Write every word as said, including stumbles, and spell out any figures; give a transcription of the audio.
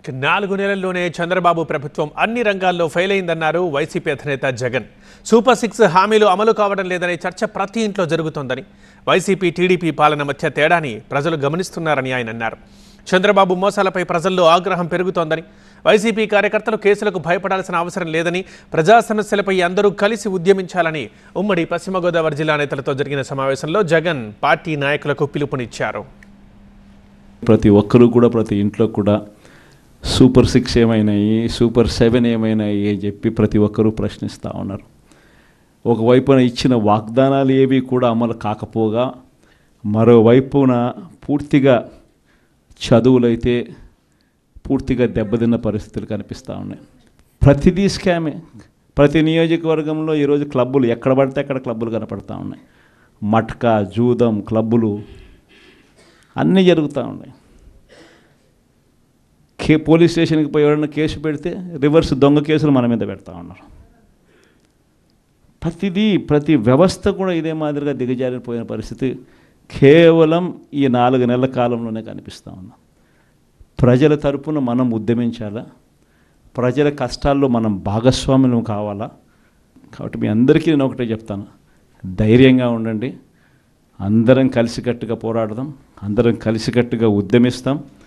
నాలుగు నెలల్లోనే చంద్రబాబు ప్రభుత్వం అన్ని రంగాల్లో ఫెయిల్ అయిందన్నారు వైసీపీ అధినేత జగన్. సూపర్ సిక్స్ హామీలు అమలు కావడం లేదనే చర్చ ప్రతి ఇంట్లో జరుగుతోందని, వైసీపీ టీడీపీ పాలన మధ్య తేడాని ప్రజలు గమనిస్తున్నారని ఆయన అన్నారు. చంద్రబాబు మోసాలపై ప్రజల్లో ఆగ్రహం పెరుగుతోందని, వైసీపీ కార్యకర్తలు కేసులకు భయపడాల్సిన అవసరం లేదని, ప్రజా సమస్యలపై అందరూ కలిసి ఉద్యమించాలని ఉమ్మడి పశ్చిమ గోదావరి జిల్లా నేతలతో జరిగిన సమావేశంలో జగన్ పార్టీ నాయకులకు పిలుపునిచ్చారు. ప్రతి ఒక్కరూ కూడా ప్రతి ఇంట్లో కూడా సూపర్ సిక్స్ ఏమైనాయి, సూపర్ సెవెన్ ఏమైనాయి అని చెప్పి ప్రతి ఒక్కరూ ప్రశ్నిస్తూ ఉన్నారు. ఒకవైపున ఇచ్చిన వాగ్దానాలు ఏవి కూడా అమలు కాకపోగా, మరోవైపున పూర్తిగా చదువులైతే పూర్తిగా దెబ్బతిన్న పరిస్థితులు కనిపిస్తూ ఉన్నాయి. ప్రతిదీ స్కామే. ప్రతి నియోజకవర్గంలో ఈరోజు క్లబ్బులు ఎక్కడ పడితే అక్కడ క్లబ్బులు కనపడతా ఉన్నాయి. మట్కా, జూదం క్లబ్బులు అన్నీ జరుగుతూ ఉన్నాయి. కే పోలీస్ స్టేషన్కి పోయి ఎవరైనా కేసు పెడితే రివర్స్ దొంగ కేసులు మన మీద పెడతా ఉన్నారు. ప్రతిదీ ప్రతి వ్యవస్థ కూడా ఇదే మాదిరిగా దిగజారిపోయిన పరిస్థితి కేవలం ఈ నాలుగు నెలల కాలంలోనే కనిపిస్తూ ఉన్నాం. ప్రజల తరపున మనం ఉద్యమించాలా, ప్రజల కష్టాల్లో మనం భాగస్వాములం కావాలా. కాబట్టి మీ అందరికీ నేను ఒకటే చెప్తాను, ధైర్యంగా ఉండండి, అందరం కలిసికట్టుగా పోరాడదాం, అందరం కలిసికట్టుగా ఉద్యమిస్తాం.